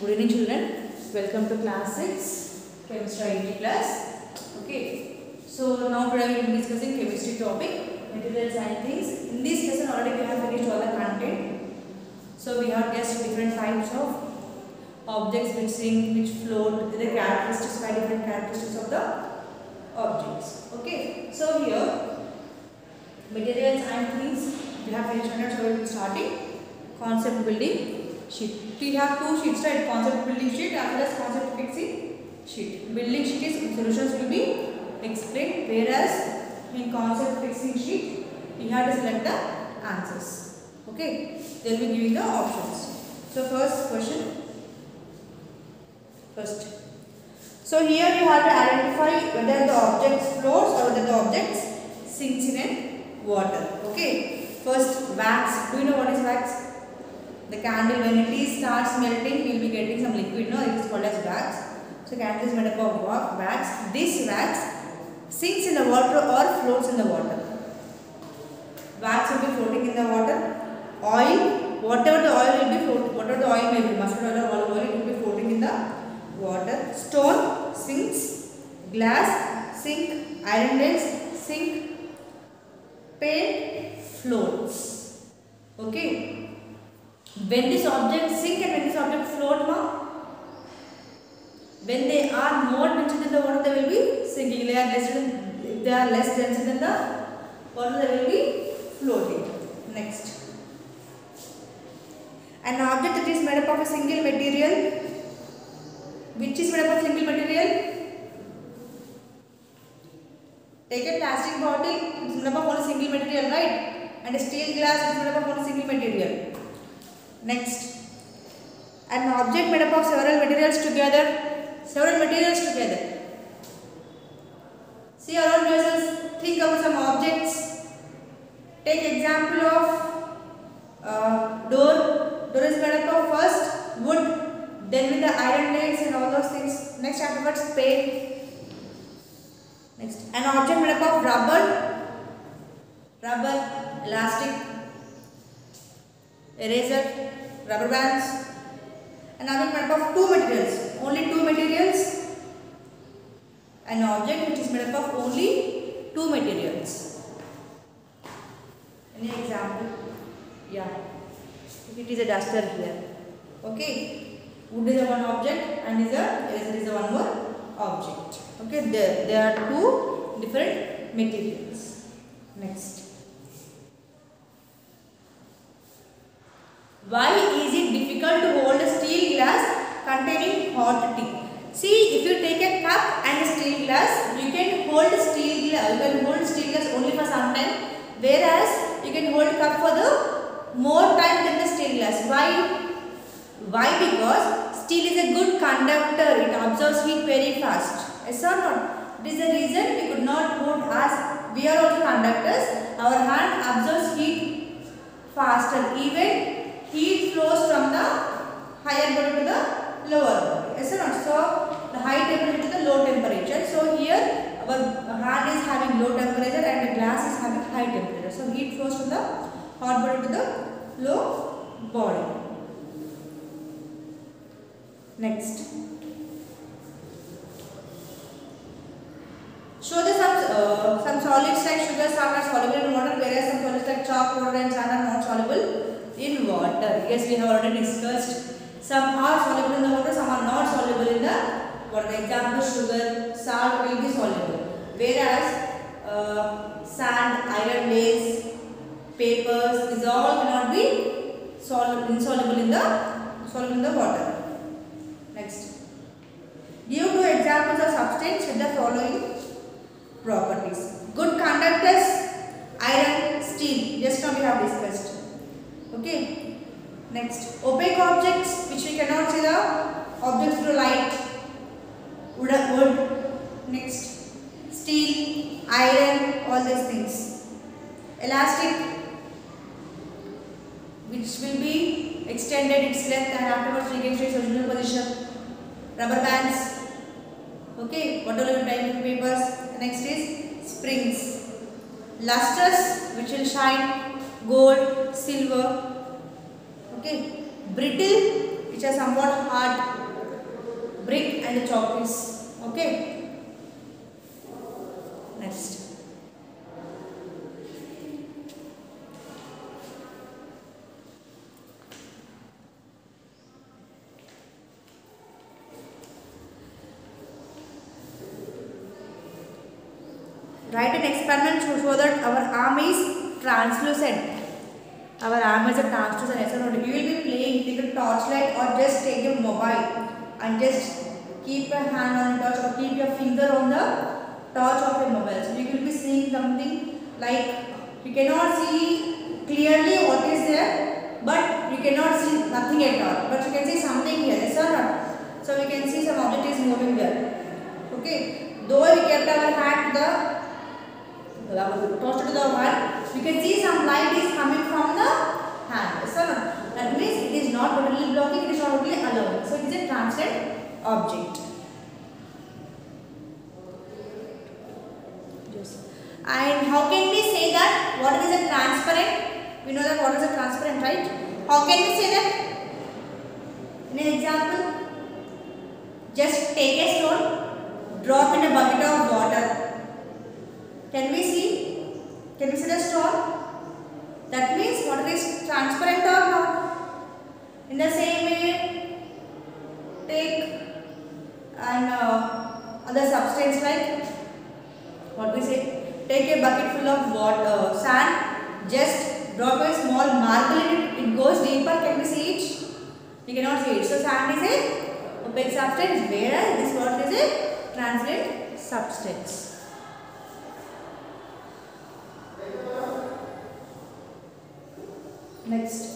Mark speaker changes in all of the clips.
Speaker 1: Good evening, children. Welcome to class 6 chemistry IT class. Okay, so now today we will be discussing chemistry topic, materials and things. In this lesson already we have finished all the content. So we have just different types of objects which sink, which float, the characteristics by different characteristics of the objects. Okay, so here materials and things we have finished under, so we will be starting concept building sheet. We have two sheets, right? Concept building sheet as well as concept fixing sheet. Building sheet is solutions will be explained, whereas in concept fixing sheet we have to select the answers. Okay, they will be giving the options. So first question. So here you have to identify whether the object floats or whether the object sinks in water. Okay. First, wax. Do you know what is wax? The candle, when it is starts melting, you will be getting some liquid. No, it is called as wax. So candle is made up of wax. This wax sinks in the water or floats in the water. Wax will be floating in the water. Oil, whatever the oil will be floating, whatever the oil may be, mustard oil or olive oil, it will be floating in the water. Stone sinks, glass sink, iron nails sink, paint floats. Okay. When this object sink and when this object float, when they are more dense than the water, they will be sinking. If they are less dense than the water, they will be floating. Next, an object that is made up of a single material. Which is made up of single material? Take a plastic bottle, it is made up of only single material, right? And a steel glass is made up of only single material. Next, an object made up of several materials together. See around yourselves, think about some objects. Take example of door. Door is made up of first wood, then with the iron nails and all those things. Next, afterwards paint. Next, an object made up of rubber, elastic, eraser, rubber bands. An object made up of two materials, only two materials. An object which is made up of only two materials. Any example? Yeah, it is a duster here. Okay, wood is a one object and eraser is a one more object. Okay, there are two different materials. Next. Why is it difficult to hold a steel glass containing hot tea? See, if you take a cup and a steel glass, you can hold steel glass only for some time, whereas you can hold cup for the more time than the steel glass. Why? Because steel is a good conductor. It absorbs heat very fast. Yes or not? This is the reason we could not hold as we are also conductors. Our hand absorbs heat faster. Even heat flows from the higher body to the lower body. Yes or not? So the high temperature to the low temperature. So here our hand is having low temperature and the glass is having high temperature. So heat flows from the hot body to the low body. Next. Show the some solids like sugars are not soluble in water, whereas some solids like chalk, water and sand are not soluble in water. Yes, we have already discussed. Some are soluble in the water, some are not soluble in the water. Example, sugar, salt will be soluble, whereas sand, iron nails, papers, these all cannot be insoluble in the water. Next, give two examples of substance with the following properties. Good conductors, iron, steel. Just now we have discussed. Okay. Next, opaque objects which we cannot see the objects through light. Wood. Next, steel, iron, all these things. Elastic, which will be extended its length and afterwards regains its original position. Rubber bands. Okay, whatever type of papers. Next is springs. Lusters, which will shine. Gold, silver. Okay, brittle, which which are somewhat hard, brick and the chalk piece. Okay. Next. Write an experiment to show that our arm is translucent. Our arm is a translucent. So you will be playing, take a torchlight or just take a mobile and just keep your hand on the torch or keep your finger on the torch of your mobile. So you will be seeing something like you cannot see clearly what is there, but you cannot see nothing at all. But you can see something here, yes or not? So we can see some object is moving there. Okay. Though we kept our hand to the torch to the one, you can see some light is coming from the hand. Yes or not? That means it is not totally blocking, it is not totally allowing. So it is a transparent object. And how can we say that water is a transparent? We know that water is a transparent, right? How can we say that? In an example, just take a stone, drop in a bucket of water. Can we see? Can we see the stone? That means water is transparent or not? In the same way, take an other substance like what we say. Take a bucket full of water, sand, just drop a small marble in it, it goes deeper, can we see it? We cannot see it. So sand is a opaque substance, whereas this water is a transparent substance. Next.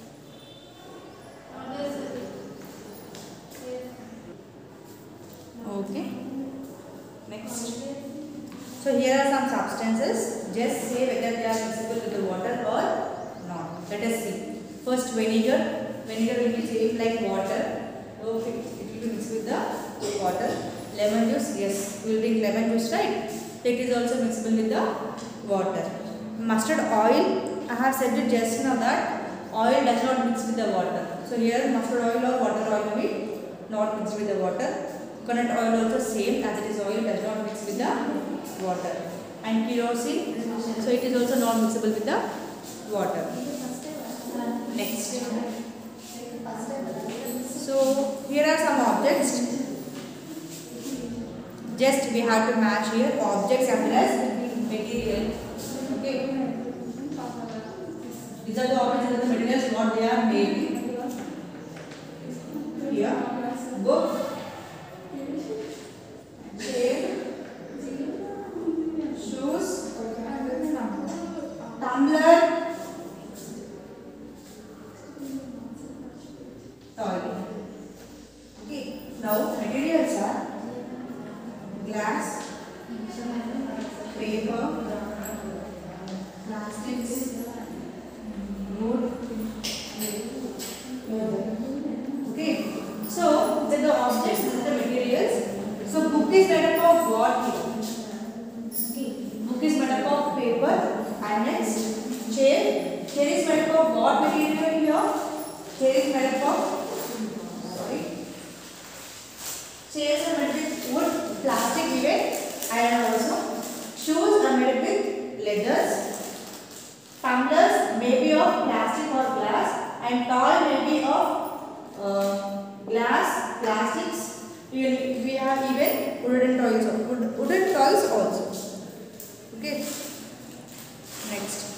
Speaker 1: Okay. Next. So here are some substances. Just say whether they are mixable with the water or not. Let us see. First, vinegar. Vinegar will be same like water. Okay, it will be mixed with the water. Lemon juice. Yes, we will drink lemon juice, right? It is also mixable with the water. Mustard oil. I have said it just now that oil does not mix with the water. So here mustard oil or water oil will be not mixed with the water. Coconut oil also same as it is oil, does not mix with the water. And kerosene, so it is also not mixable with the water. Next. So here are some objects. Just we have to match here objects as well as material. Okay. These are the objects and the materials what they are made. Here, book, chair, shoes, tumbler, toilet. Okay. Now materials are glass, paper, plastics, wood. Okay. So these are the objects, these are the materials. So book is made up of what here? Okay. Book is made up of paper. And next chair. Chair is made up of what material here? Chair is made up of, sorry. Chairs are made with wood, plastic even, and also shoes are made with leathers. Tumblers may be of plastic or glass, and toy may be of glass, plastics. We have even wooden toys also. Okay. Next.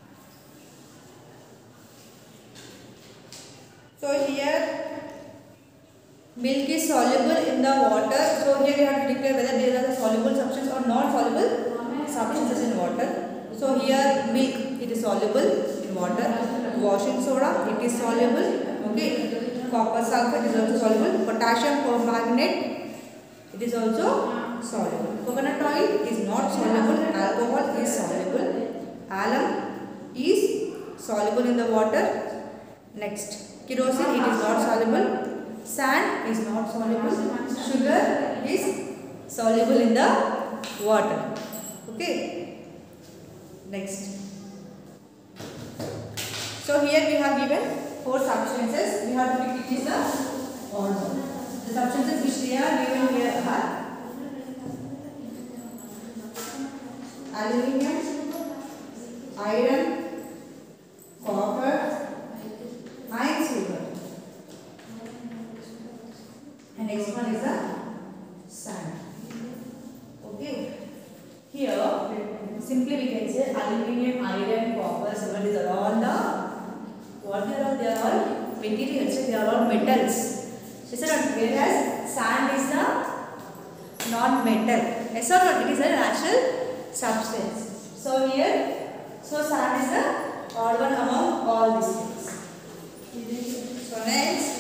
Speaker 1: So here milk is soluble in the water. So here we have to declare whether there are the soluble substance or non soluble substances in water. So here milk, it is soluble in water. Washing soda, it is soluble. Okay. Copper sulfate is also soluble. Potassium permanganate, it is also soluble. Coconut oil is not soluble. Alcohol is soluble. Alum is soluble in the water. Next, kerosene, it is not soluble. Sand is not soluble. Sugar is soluble in the water. Okay. Next. So here we have given four substances. We have to pick which is the odd one. The substances which they are given here are aluminium, iron, copper, and silver. And next one is the sand. Okay. Here, simply we can say aluminium, iron, copper, silver. These are all the what they are all? They are all materials. They are all metals. Is it not? Whereas sand is the non-metal. Yes or not? It is a natural substance. So here, so sand is the odd one among all these things. So next.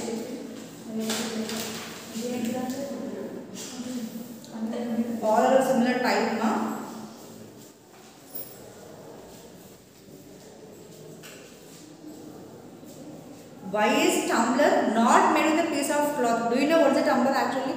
Speaker 1: All are of similar type now. Why is tumbler not made with a piece of cloth? Do you know what is a tumbler actually?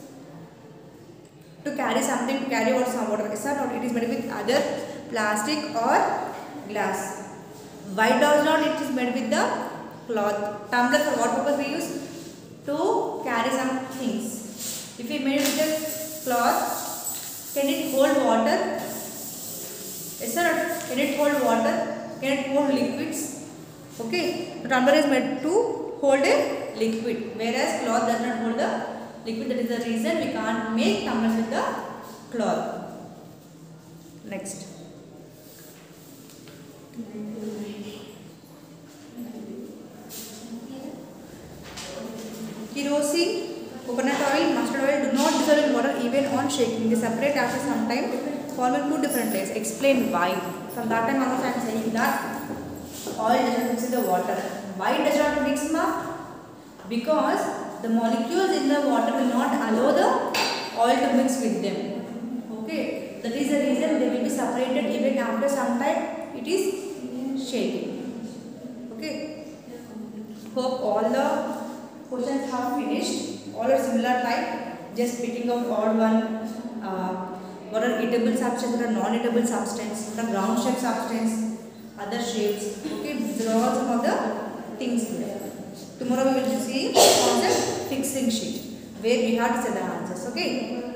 Speaker 1: To carry something, to carry out some water. Yes or not? It is made with either plastic or glass. Why does not it is made with the cloth? Tumbler for what purpose we use? To carry some things. If we made it with the cloth, can it hold water? Yes or not? Can it hold water? Can it hold liquids? Okay, the tumbler is made to hold a liquid, whereas cloth does not hold the liquid. That is the reason we can't make tumblers with the cloth. Next. Kerosene, coconut oil, mustard oil do not dissolve in water even on shaking. They separate after some time, forming two different layers. Explain why. From that time onwards I am saying that oil does not mix in the water. Why it does not mix, ma? Because the molecules in the water will not allow the oil to mix with them. Okay, that is the reason they will be separated even after some time it is shaking. Okay, hope all the questions have finished. All are similar type, just picking out odd one. What are eatable substance, what are non-eatable substance, what are round shape substance, other shapes. Okay, these are all some of the things here. Tomorrow we will see concept fixing sheet where we have to set the answers. Okay.